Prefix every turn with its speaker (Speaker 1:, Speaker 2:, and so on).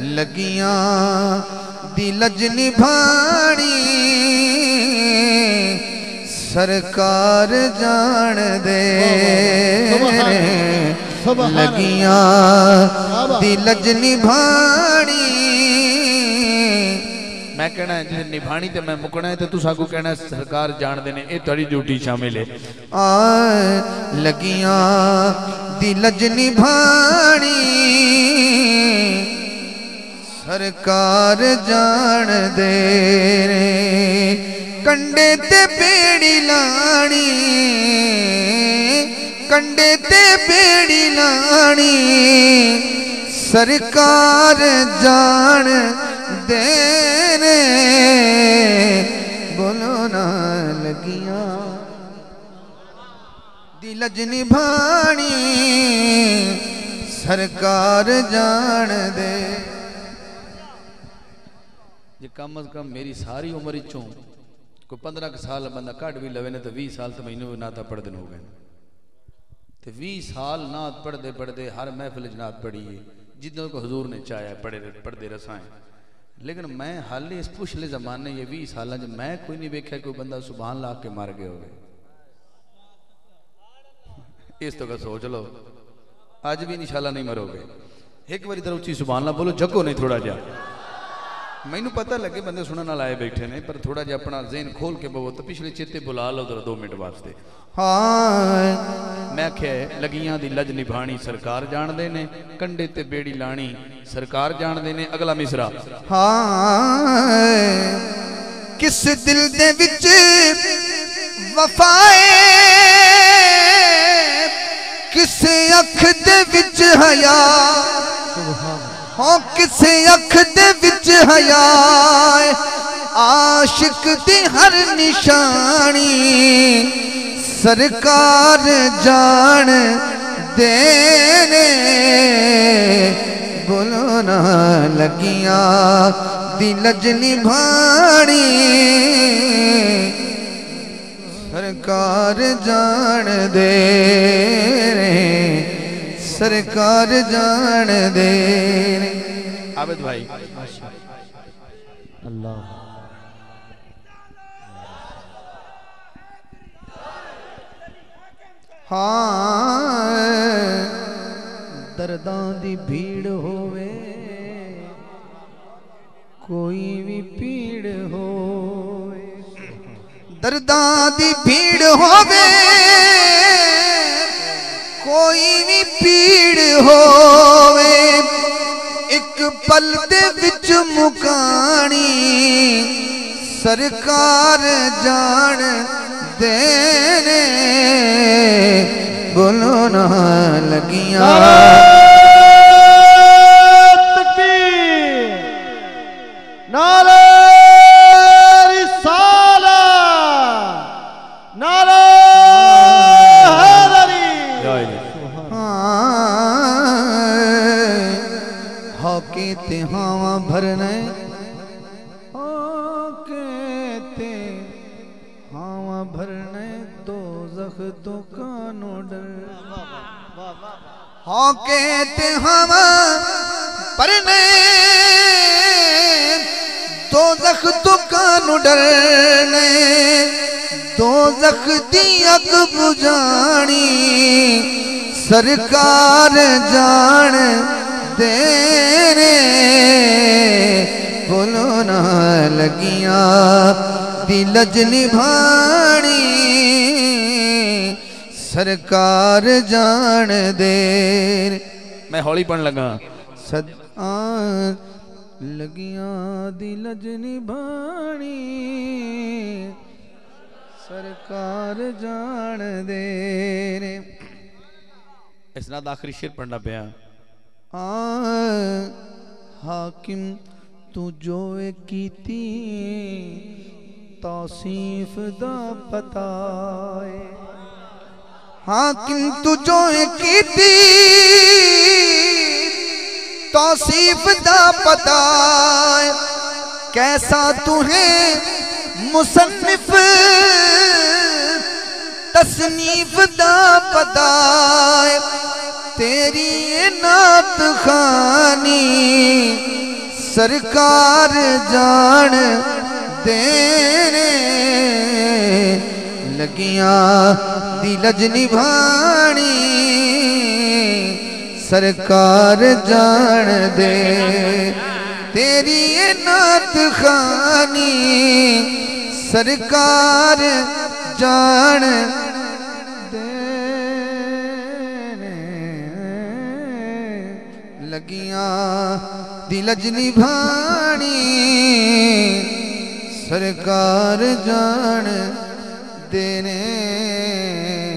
Speaker 1: लगियां दी लज निभानी सरकार जान दे लगियां दी लज निभानी। मैं कहना है जिसे निभानी तो मैं मुकना है तो तू सागू कहना है सरकार जान देने ये थोड़ी ड्यूटी शामिल है। लगियां दी लज निभानी सरकार जान दे कंडे ते बेड़ी लानी कंडे ते बेड़ी लानी सरकार जान देने बोलो ना लगियां दी लज निभानी सरकार जान दे। जे कम अज कम मेरी सारी उम्र चों कोई 15 साल बंदा घट भी लवे ने तो 20 साल तो मैनू नाता पढ़ते हो गए तो 20 साल नात पढ़ते पढ़ते हर महफिल च नात पढ़ी है जिदों को हजूर ने चाया पढ़ते रसा है। लेकिन मैं हाल इस पिछले जमाने ये 20 साल मैं कोई नहीं वेख्या कोई बंदा सुबहान ला के मर गया हो। इस तो का सोच लो अज भी इंशाल्लाह नहीं मरोगे। एक बार इधर उच्ची सुबहान ला बोलो जगो नहीं थोड़ा जा मैनू पता लगे बंदे सुनने लाए बैठे ने पर थोड़ा जा अपना ज़हन खोल के बवो तो पिछले चेते बुला लो जरा 2 मिनट वास्ते। हाँ मैं आख्या लगियां दी लज निभानी सरकार जान दे ने कंडे ते बेड़ी लानी सरकार जान दे ने। अगला मिसरा हाँ किस दिल दे विच वफाए किस अख दे विच हया हाँ किस अख दे विच हया आशिक दी हर निशानी सरकार जान देने बोलो ना लगियां दी लज निभानी सरकार जान दे सरकार जान दे। आबिद भाई अल्लाह हाँ दर्दां दी भीड़ होवे कोई भी पीड़ होवे दर्दां दी भीड़ होवे कोई भी पीड़ होवे एक पल दे विच मुकानी सरकार जान देने बोलो ना लगियां
Speaker 2: नारे रिसाला नारे हैदरी
Speaker 1: हौके ते हावा भरने भरने दो जख तो कानो डर हाँ कहते हवा भरने दो जख तो कानो डरने दो जख दी अग बुझानी सरकार जान देने बोलो ना लगियां दी लज निभानी सरकार जान दे। मैं हौली पढ़ लगा सद लगियां दी लज निभानी सरकार जान दे। इस नाद आखिरी शेर पढ़ना पिया हाकिम तू जो कीती तौसीफ दा पता हाकिम तू जो कीती तौसीफ दा पता कैसा तू है मुसन्निफ तसनीफ दा पता तेरी नात खानी सरकार जान देने लगियां दिलज निभानी सरकार जान दे तेरी ये नात खानी सरकार जान लगियां दिलज निभानी सरकार जान देने